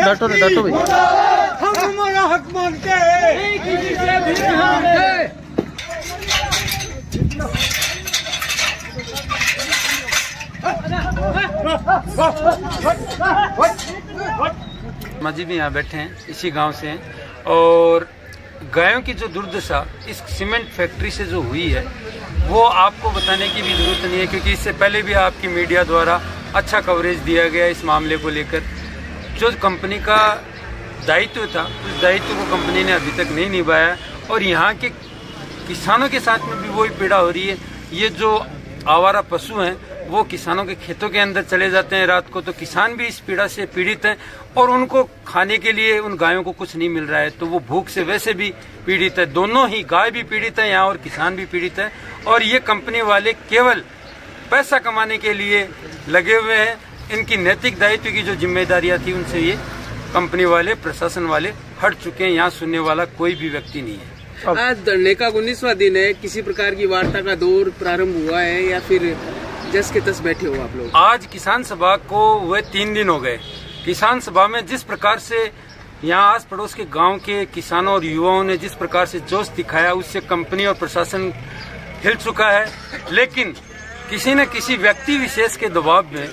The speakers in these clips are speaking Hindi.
डाटो भाई, हम हमारा हक मांगते हैं। माजी भी यहाँ बैठे हैं, इसी गांव से हैं। और गायों की जो दुर्दशा इस सीमेंट फैक्ट्री से जो हुई है वो आपको बताने की भी जरूरत नहीं है, क्योंकि इससे पहले भी आपकी मीडिया द्वारा अच्छा कवरेज दिया गया इस मामले को लेकर। जो कंपनी का दायित्व था उस दायित्व को कंपनी ने अभी तक नहीं निभाया और यहाँ के किसानों के साथ में भी वही पीड़ा हो रही है। ये जो आवारा पशु हैं वो किसानों के खेतों के अंदर चले जाते हैं रात को, तो किसान भी इस पीड़ा से पीड़ित हैं और उनको खाने के लिए उन गायों को कुछ नहीं मिल रहा है, तो वो भूख से वैसे भी पीड़ित है। दोनों ही, गाय भी पीड़ित है यहाँ और किसान भी पीड़ित है। और ये कंपनी वाले केवल पैसा कमाने के लिए लगे हुए हैं। इनकी नैतिक दायित्व की जो जिम्मेदारियां थी उनसे ये कंपनी वाले, प्रशासन वाले हट चुके हैं। यहाँ सुनने वाला कोई भी व्यक्ति नहीं है। आज धरने का 19वां दिन है, किसी प्रकार की वार्ता का दौर प्रारंभ हुआ है या फिर जस के तस बैठे हो आप लोग? आज किसान सभा को हुए 3 दिन हो गए। किसान सभा में जिस प्रकार से यहाँ आस पड़ोस के गांव के किसानों और युवाओं ने जिस प्रकार से जोश दिखाया, उससे कंपनी और प्रशासन हिल चुका है। लेकिन किसी न किसी व्यक्ति विशेष के दबाव में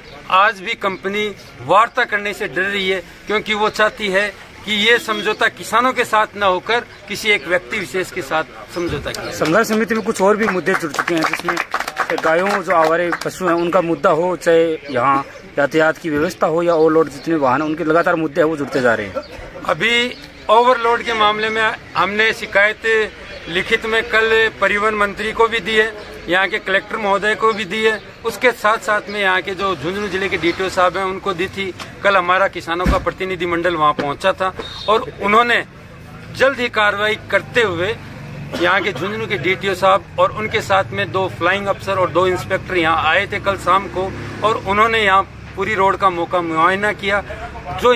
आज भी कंपनी वार्ता करने से डर रही है, क्योंकि वो चाहती है कि ये समझौता किसानों के साथ न होकर किसी एक व्यक्ति विशेष के साथ समझौता किया। संघर्ष समिति में कुछ और भी मुद्दे जुड़ चुके हैं, जिसमें गायों जो आवारे पशु हैं उनका मुद्दा हो, चाहे यहाँ यातायात की व्यवस्था हो या ओवरलोड जितने वाहन हैं उनके लगातार मुद्दे हैं वो जुड़ते जा रहे हैं। अभी ओवरलोड के मामले में हमने शिकायत लिखित में कल परिवहन मंत्री को भी दी है, यहाँ के कलेक्टर महोदय को भी दी है, उसके साथ साथ में यहाँ के जो झुंझुनू जिले के डीटीओ साहब हैं उनको दी थी। कल हमारा किसानों का प्रतिनिधिमंडल वहाँ पहुँचा था और उन्होंने जल्द ही कार्रवाई करते हुए यहाँ के झुंझुनू के डीटीओ साहब और उनके साथ में 2 फ्लाइंग अफसर और 2 इंस्पेक्टर यहाँ आए थे कल शाम को, और उन्होंने यहाँ पूरी रोड का मौका मुआयना किया। जो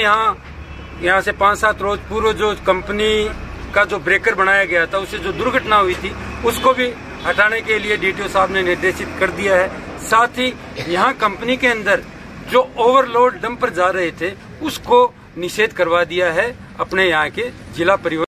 यहाँ से 5-7 रोज पूर्व जो कंपनी का जो ब्रेकर बनाया गया था उससे जो दुर्घटना हुई थी उसको भी हटाने के लिए डीटीओ साहब ने निर्देशित कर दिया है। साथ ही यहाँ कंपनी के अंदर जो ओवरलोड डंपर जा रहे थे उसको निषेध करवा दिया है अपने यहाँ के जिला परिवहन